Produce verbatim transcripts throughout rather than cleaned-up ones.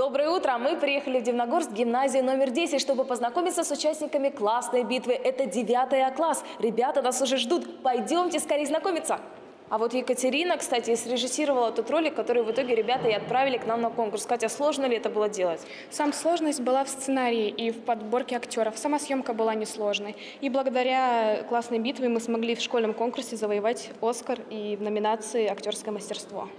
Доброе утро! Мы приехали в Дивногорск, гимназию номер десять, чтобы познакомиться с участниками классной битвы. Это девятый А класс. Ребята нас уже ждут. Пойдемте скорее знакомиться. А вот Екатерина, кстати, срежиссировала тот ролик, который в итоге ребята и отправили к нам на конкурс. Катя, сложно ли это было делать? Сам сложность была в сценарии и в подборке актеров. Сама съемка была несложной. И благодаря классной битве мы смогли в школьном конкурсе завоевать «Оскар» и в номинации «Актерское мастерство».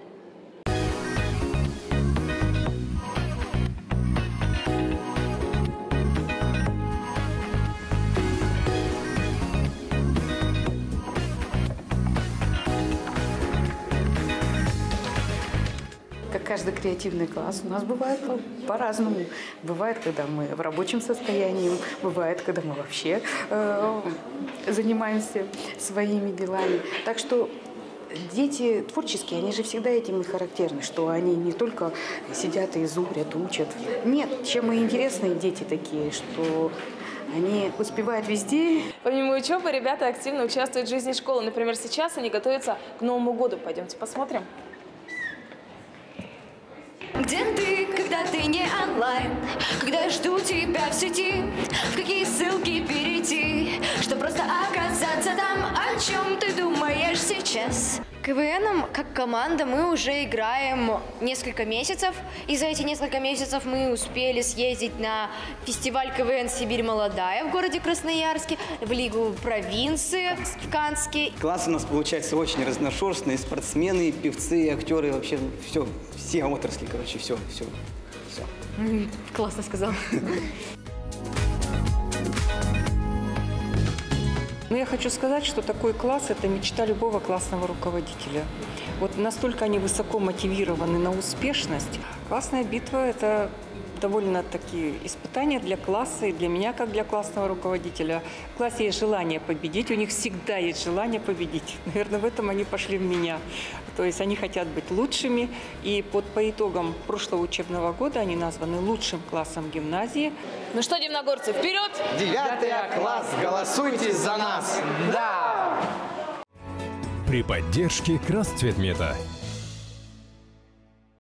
Как каждый креативный класс, у нас бывает по-разному. Бывает, когда мы в рабочем состоянии, бывает, когда мы вообще э, занимаемся своими делами. Так что дети творческие, они же всегда этим и характерны, что они не только сидят и зубрят, учат. Нет, чем и интересные дети такие, что они успевают везде. Помимо учебы, ребята активно участвуют в жизни школы. Например, сейчас они готовятся к Новому году. Пойдемте посмотрим. Где ты, когда ты не онлайн? Когда я жду тебя в сети? В какие ссылки перейти? Что просто оказаться там? О чем ты думаешь сейчас? КВНом, как команда, мы уже играем несколько месяцев. И за эти несколько месяцев мы успели съездить на фестиваль КВН «Сибирь молодая» в городе Красноярске, в Лигу провинции в Канске. Класс у нас получается очень разношерстный. Спортсмены, певцы, актеры, вообще все, все отрасли, короче, все, все, все. Классно сказал. Но я хочу сказать, что такой класс – это мечта любого классного руководителя. Вот настолько они высоко мотивированы на успешность. Классная битва – это довольно-таки испытания для класса и для меня, как для классного руководителя. В классе есть желание победить, у них всегда есть желание победить. Наверное, в этом они пошли в меня. То есть они хотят быть лучшими. И под, по итогам прошлого учебного года они названы лучшим классом гимназии. Ну что, дивногорцы, вперед! Девятый А класс, голосуйте за нас! Да! При поддержке Красцветмета.